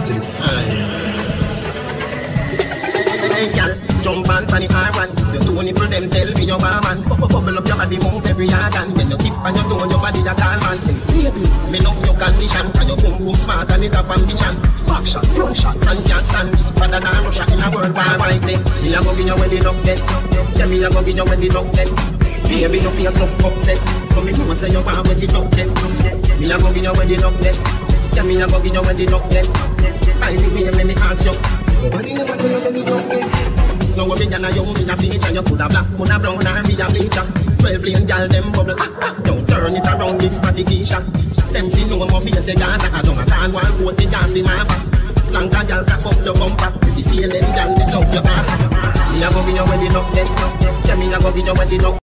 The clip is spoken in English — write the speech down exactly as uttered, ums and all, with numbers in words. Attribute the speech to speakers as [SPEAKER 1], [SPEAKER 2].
[SPEAKER 1] it.
[SPEAKER 2] Hey, girl, jump on funny car one. The two nipple them tell me you're a man. Bubble up your body, move every organ. When you tip and you do your body, you call man. Baby, me love your condition. And your boom boom smart and it have ambition. Back shot, front shot, and can't stand this. Father than Russia in a world war like them. Me a go be your wedding up dead. Tell me a go be your wedding up dead. Baby, your face enough upset. So me know say you want wedding up dead. Me a go be your wedding up dead. Tell me a go be your wedding up dead. By the way, let me ask you. Nobody never tell you to be young again. No worry, you know you me a feature. You coulda black, coulda brown, or be a bleacher. Twelve lane girl, them bubble. Don't turn it around, it's Patikisha. Them fi know more be a say Gaza. I don't a can one coat the jar fi maffa. Blanca girl, cock up your bumper. If you see a lady girl, lift up your back. Me a go be your wedding up dead. Tell me a go be your wedding up.